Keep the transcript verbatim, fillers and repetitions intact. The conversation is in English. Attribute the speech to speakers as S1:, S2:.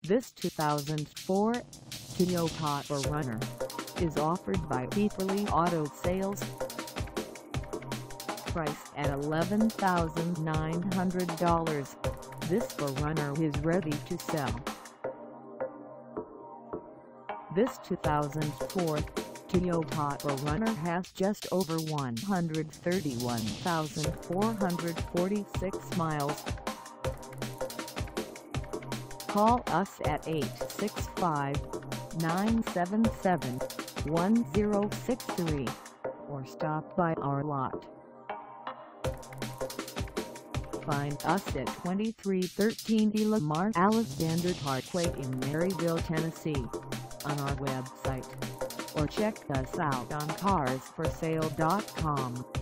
S1: This two thousand four Toyota four runner is offered by Hepperly Auto Sales. Priced at eleven thousand nine hundred dollars, this four runner is ready to sell. This two thousand four Toyota four runner has just over one hundred thirty-one thousand four hundred forty-six miles. Call us at eight six five, nine seven seven, one zero six three or stop by our lot. Find us at twenty-three thirteen Lamar Alexander Parkway in Maryville, Tennessee, on our website, or check us out on cars for sale dot com.